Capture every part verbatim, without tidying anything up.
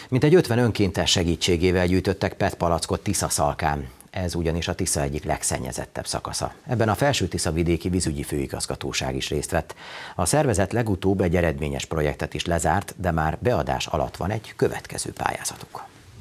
Mintegy ötven önkéntes segítségével gyűjtöttek pé é té palackot Tiszaszalkán. Ez ugyanis a Tisza egyik legszennyezettebb szakasza. Ebben a Felső-Tiszavidéki Vízügyi Főigazgatóság is részt vett. A szervezet legutóbb egy eredményes projektet is lezárt, de már beadás alatt van egy következő pályázatuk.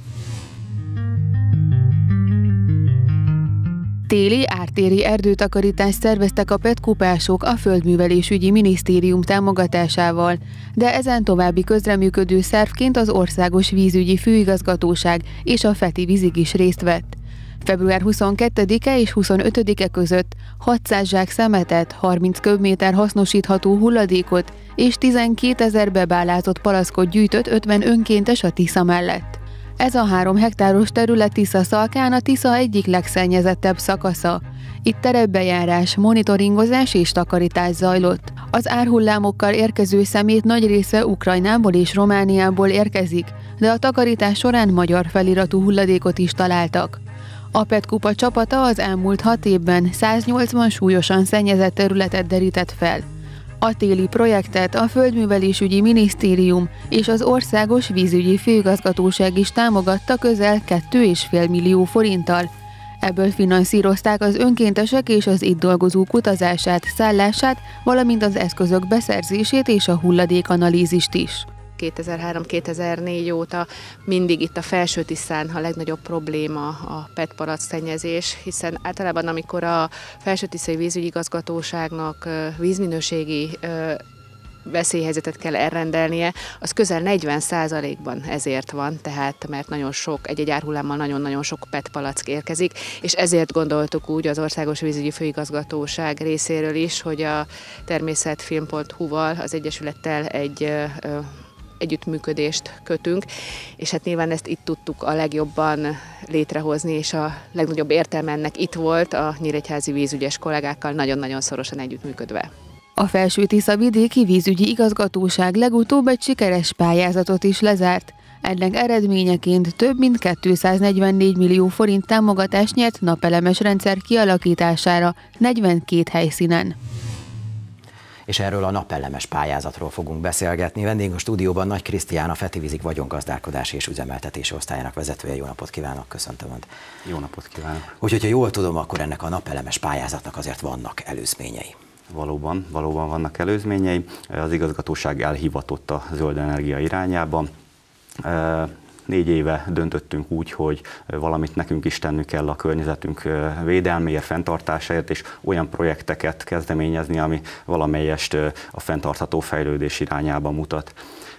Téli ártéri erdőtakarítást szerveztek a petkupások a Földművelésügyi Minisztérium támogatásával, de ezen további közreműködő szervként az Országos Vízügyi Főigazgatóság és a Feti Vízig is részt vett. február huszonkettedike és huszonötödike között hatszáz zsák szemetet, harminc köbméter hasznosítható hulladékot és tizenkétezer bebálázott palackot gyűjtött ötven önkéntes a Tisza mellett. Ez a három hektáros terület Tiszaszalkán a Tisza egyik legszennyezettebb szakasza. Itt terepbejárás, monitoringozás és takarítás zajlott. Az árhullámokkal érkező szemét nagy része Ukrajnából és Romániából érkezik, de a takarítás során magyar feliratú hulladékot is találtak. A Petkupa csapata az elmúlt hat évben száznyolcvan súlyosan szennyezett területet derített fel. A téli projektet a Földművelésügyi Minisztérium és az Országos Vízügyi Főigazgatóság is támogatta közel két egész öt millió forinttal. Ebből finanszírozták az önkéntesek és az itt dolgozók utazását, szállását, valamint az eszközök beszerzését és a hulladékanalízist is. kétezer-három kétezer-négy óta mindig itt a Felső-Tiszán a legnagyobb probléma a pé é té palack szennyezés, hiszen általában amikor a Felső-Tiszai Vízügyi Igazgatóságnak vízminőségi veszélyhelyzetet kell elrendelnie, az közel negyven százalékban ezért van, tehát mert nagyon sok, egy-egy árhullámmal nagyon-nagyon sok pé é té palack érkezik, és ezért gondoltuk úgy az Országos Vízügyi Főigazgatóság részéről is, hogy a természetfilm pont hu-val, az Egyesülettel egy együttműködést kötünk, és hát nyilván ezt itt tudtuk a legjobban létrehozni, és a legnagyobb értelme ennek itt volt a nyíregyházi vízügyes kollégákkal nagyon-nagyon szorosan együttműködve. A Felső-Tiszavidéki Vízügyi Igazgatóság legutóbb egy sikeres pályázatot is lezárt. Ennek eredményeként több mint kétszáznegyvennégy millió forint támogatást nyert napelemes rendszer kialakítására negyvenkét helyszínen. És erről a napellemes pályázatról fogunk beszélgetni. Vendégünk a stúdióban Nagy Krisztián, a Feti Vízig vagyongazdálkodási és üzemeltetési osztályának vezetője. Jó napot kívánok, köszöntöm Önt. Jó napot kívánok. Úgyhogy, ha jól tudom, akkor ennek a napellemes pályázatnak azért vannak előzményei. Valóban, valóban vannak előzményei. Az igazgatóság elhivatott a zöld energia irányába. Négy éve döntöttünk úgy, hogy valamit nekünk is tennünk kell a környezetünk védelméért, fenntartásáért, és olyan projekteket kezdeményezni, ami valamelyest a fenntartható fejlődés irányába mutat.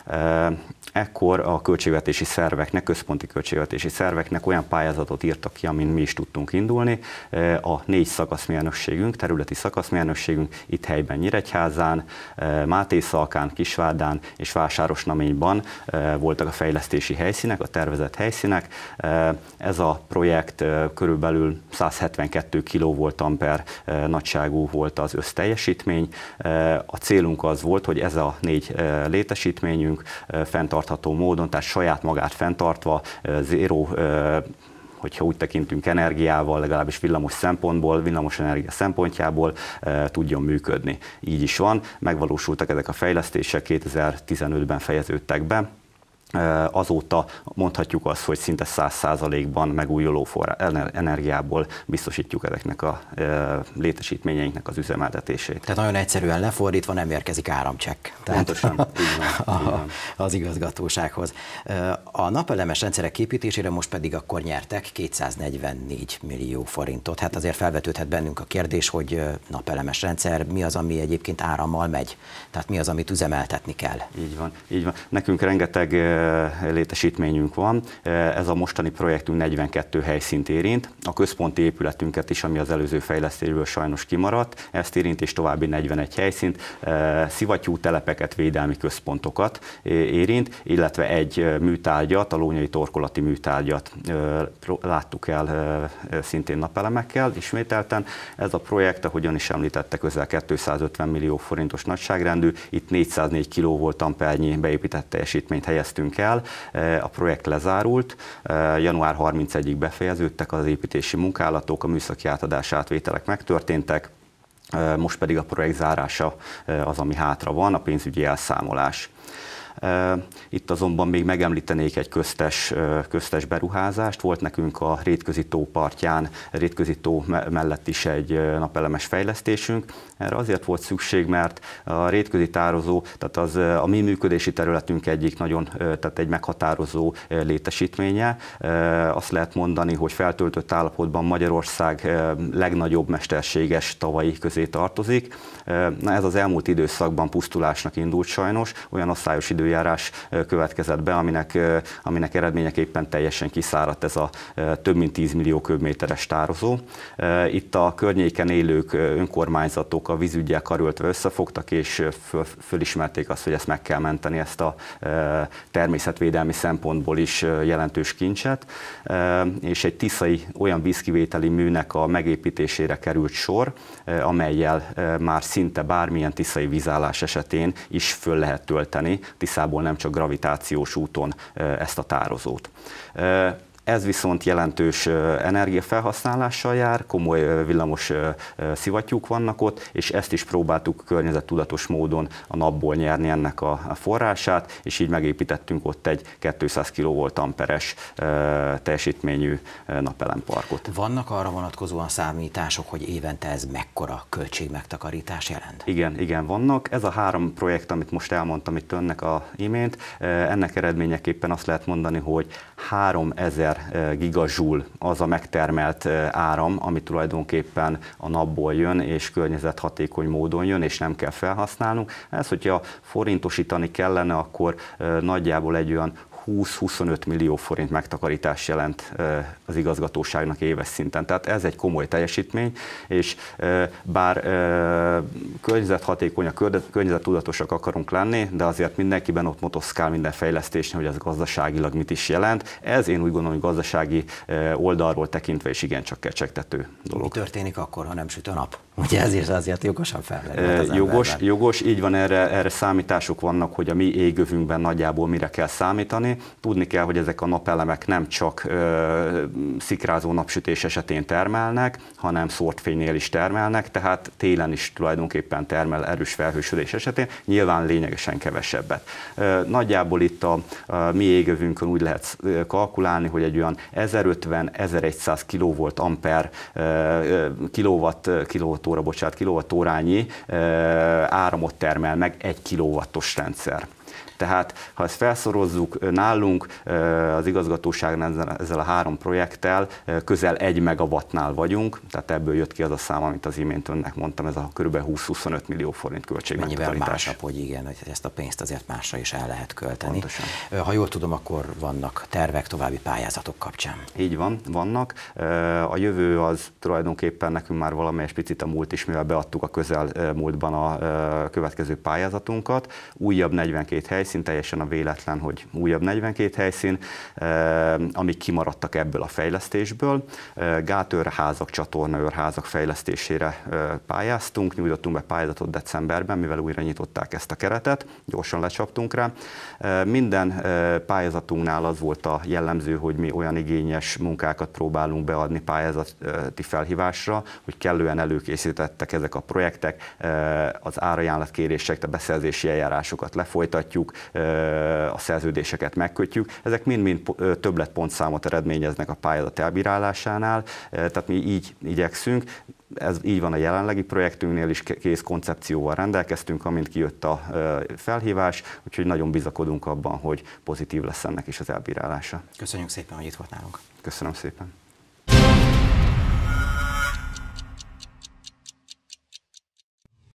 Ekkor a költségvetési szerveknek, központi költségvetési szerveknek olyan pályázatot írtak ki, amin mi is tudtunk indulni. A négy szakaszmérnökségünk, területi szakaszmérnökségünk itt helyben Nyíregyházán, Mátészalkán, Kisvárdán és Vásárosnaményban voltak a fejlesztési helyszínek, a tervezett helyszínek. Ez a projekt körülbelül száz hetvenkettő kilovoltamper nagyságú volt az összteljesítmény. A célunk az volt, hogy ez a négy létesítményünk fenntartható módon, tehát saját magát fenntartva, zéró, hogyha úgy tekintünk energiával, legalábbis villamos szempontból, villamos energia szempontjából tudjon működni. Így is van, megvalósultak ezek a fejlesztések, kétezer-tizenötben fejeződtek be. Azóta mondhatjuk azt, hogy szinte száz százalékban megújuló forrás, energiából biztosítjuk ezeknek a létesítményeinknek az üzemeltetését. Tehát nagyon egyszerűen lefordítva nem érkezik áramcsekk. Pontosan, így van, így van. Az igazgatósághoz. A napelemes rendszerek képítésére most pedig akkor nyertek kétszáznegyvennégy millió forintot. Hát azért felvetődhet bennünk a kérdés, hogy napelemes rendszer, mi az, ami egyébként árammal megy? Tehát mi az, amit üzemeltetni kell? Így van, így van. Nekünk rengeteg létesítményünk van. Ez a mostani projektünk negyvenkettő helyszínt érint. A központi épületünket is, ami az előző fejlesztésből sajnos kimaradt, ezt érint, és további negyvenegy helyszínt, szivattyú telepeket, védelmi központokat érint, illetve egy műtárgyat, a lónyai torkolati műtárgyat láttuk el szintén napelemekkel, ismételten. Ez a projekt, ahogyan is említette, közel kétszázötven millió forintos nagyságrendű, itt négyszáznégy kilovoltampernyi beépített teljesítményt helyeztünk el. A projekt lezárult, január harmincegyedikéig befejeződtek az építési munkálatok, a műszaki átadás átvételek megtörténtek, most pedig a projekt zárása az, ami hátra van, a pénzügyi elszámolás. Itt azonban még megemlítenék egy köztes, köztes beruházást. Volt nekünk a Rétközi tó partján, Rétközi tó mellett is egy napelemes fejlesztésünk. Erre azért volt szükség, mert a rétközi tározó, tehát az a mi működési területünk egyik nagyon, tehát egy meghatározó létesítménye. Azt lehet mondani, hogy feltöltött állapotban Magyarország legnagyobb mesterséges tavai közé tartozik. Na, ez az elmúlt időszakban pusztulásnak indult sajnos, olyan osztályos időjárás következett be, aminek, aminek eredményeképpen teljesen kiszáradt ez a több mint tíz millió köbméteres tározó. Itt a környéken élők, önkormányzatok a vízüggyel karöltve összefogtak, és föl, fölismerték azt, hogy ezt meg kell menteni, ezt a természetvédelmi szempontból is jelentős kincset, és egy tiszai olyan vízkivételi műnek a megépítésére került sor, amellyel már szinte bármilyen tiszai vízállás esetén is föl lehet tölteni Tiszából nem csak gravitációs úton ezt a tározót. Ez viszont jelentős energiafelhasználással jár, komoly villamos szivattyúk vannak ott, és ezt is próbáltuk környezettudatos módon a napból nyerni ennek a forrását, és így megépítettünk ott egy kétszáz kilovoltamperes teljesítményű napelemparkot. Vannak arra vonatkozóan számítások, hogy évente ez mekkora költségmegtakarítás jelent? Igen, igen, vannak. Ez a három projekt, amit most elmondtam itt önnek a imént, ennek eredményeképpen azt lehet mondani, hogy háromezer gigajoule az a megtermelt áram, ami tulajdonképpen a napból jön, és környezethatékony módon jön, és nem kell felhasználnunk. Ez, hogyha forintosítani kellene, akkor nagyjából egy olyan húsz-huszonöt millió forint megtakarítás jelent az igazgatóságnak éves szinten. Tehát ez egy komoly teljesítmény, és bár környezethatékonyak, környezettudatosak akarunk lenni, de azért mindenkiben ott motoszkál minden fejlesztésnél, hogy ez gazdaságilag mit is jelent. Ez én úgy gondolom, hogy gazdasági oldalról tekintve is igencsak kecsegtető dolog. Mi történik akkor, ha nem süt a nap? Ugye ezért azért jogosan felmerül. Jogos, jogos, így van, erre, erre számítások vannak, hogy a mi égövünkben nagyjából mire kell számítani. Tudni kell, hogy ezek a napelemek nem csak ö, szikrázó napsütés esetén termelnek, hanem szórt fénynél is termelnek, tehát télen is tulajdonképpen termel erős felhősödés esetén, nyilván lényegesen kevesebbet. Ö, nagyjából itt a, a mi égövünkön úgy lehet kalkulálni, hogy egy olyan ezerötven-ezerszáz kilovolt amper kilowatt, kilowattóra, bocsánat, kilowattórányi áramot termel meg egy kilowattos rendszer. Tehát, ha ezt felszorozzuk nálunk, az igazgatóságnál ezzel a három projekttel közel egy megawattnál vagyunk, tehát ebből jött ki az a szám, amit az imént önnek mondtam, ez a kb. húsz-huszonöt millió forint költségmegtakarítás. Mennyivel másabb, hogy igen, hogy ezt a pénzt azért másra is el lehet költeni. Pontosan. Ha jól tudom, akkor vannak tervek további pályázatok kapcsán. Így van, vannak. A jövő az tulajdonképpen nekünk már valamelyes picit a múlt is, mivel beadtuk a közelmúltban a következő pályázatunkat. Újabb negyvenkét hely, helyszín, teljesen a véletlen, hogy újabb negyvenkét helyszín, amik kimaradtak ebből a fejlesztésből. Gátőrházak, csatornaőrházak fejlesztésére pályáztunk, nyújtottunk be pályázatot decemberben, mivel újra nyitották ezt a keretet, gyorsan lecsaptunk rá. Minden pályázatunknál az volt a jellemző, hogy mi olyan igényes munkákat próbálunk beadni pályázati felhívásra, hogy kellően előkészítettek ezek a projektek, az árajánlatkérések, a beszerzési eljárásokat lefolytatjuk, a szerződéseket megkötjük. Ezek mind-mind többletpontszámot eredményeznek a pályázat elbírálásánál, tehát mi így igyekszünk. Ez így van a jelenlegi projektünknél is, kész koncepcióval rendelkeztünk, amint kijött a felhívás, úgyhogy nagyon bizakodunk abban, hogy pozitív lesz ennek is az elbírálása. Köszönjük szépen, hogy itt volt nálunk. Köszönöm szépen.